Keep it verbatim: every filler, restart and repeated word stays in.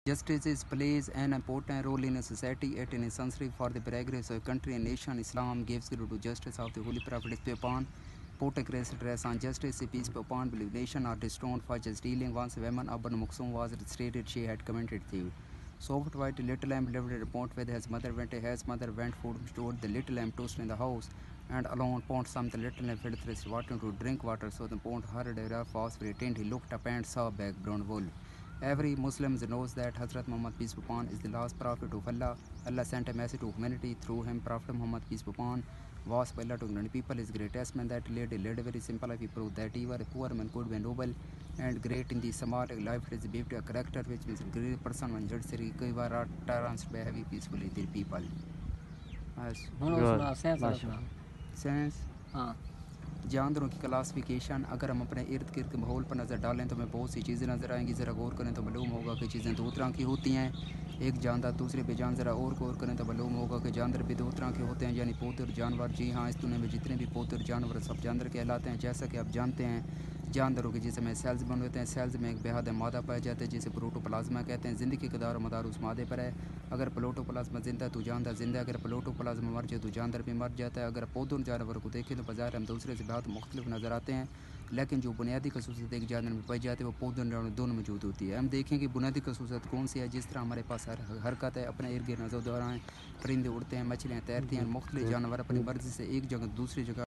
Justice is plays an important role in a society. It is necessary for the progress of a country and nation. Islam gives glory to justice of the Holy Prophet is upon. Portray stress on justice, peace be upon. Believe nation are destroyed for just dealing. Once a woman, Aban Muksum, was stated she had committed theft. Soft white little lamb lived a report where his mother went. His mother went food stored the little lamb toast in the house, and alone pond some the little lamb filled thirst water to drink water. So the pond heard a rough was retained. He looked up and saw back brown wool. Every Muslim knows that Hazrat Muhammad peace be upon is the last prophet of Allah. Allah sent a message to humanity through him. Prophet Muhammad peace be upon was by Allah to many people. His greatest man that led led a very simple life. He proved that even a poor man could be noble and great in the small life. It is a beauty, a character which means a great person when judged Sri Kaiwara turns by heavy peacefully the people. Sense. हाँ, जानवरों की classification. अगर हम अपने इर्द गिर्द के माहौल पर नज़र डालें तो हमें बहुत सी चीज़ें नज़र आएंगी। ज़रा गौर करें तो मालूम होगा कि चीज़ें दो तरह की होती हैं। एक जानदार दूसरे पे जान। ज़रा और गौर करें तो मालूम होगा कि जानवर भी दो तरह के होते हैं, यानी पौधे और जानवर। जी हाँ, इस दुनिया में जितने भी पौधे और जानवर सब जानवर कहलाते हैं। जैसा कि आप जानते हैं, जानवरों के जिसमें सेल्स बने होते हैं। सेल्स में एक बेहद मादा पाया जाता है जिसे प्रोटोप्लाज्मा कहते हैं। ज़िंदगी का दार मदार उस मादे पर है। अगर प्रोटोप्लाज्मा जिंदा है तो जानदार जिंदा है, अगर प्रोटोप्लाज्मा मर जाए तो जानदार भी मर जाता है। अगर पौधों जानवरों को देखें तो बाज़ार हम दूसरे से बहुत मुख्तलिफ नज़र आते हैं, लेकिन जो बुनियादी खसूसियत एक जानवर में पाई जाती है वो पौधों जानवर दोनों मौजूद होती है। हम देखें कि बुनियादी खसूसियत कौन सी है। जिस तरह हमारे पास हर हरकत है, अपने इर्द गिर्द नज़र दौराएँ, परिंदे उड़ते हैं, मछलियाँ तैरती हैं, मुख्तलिफ जानवर अपनी मर्ज़ी से एक जगह दूसरी जगह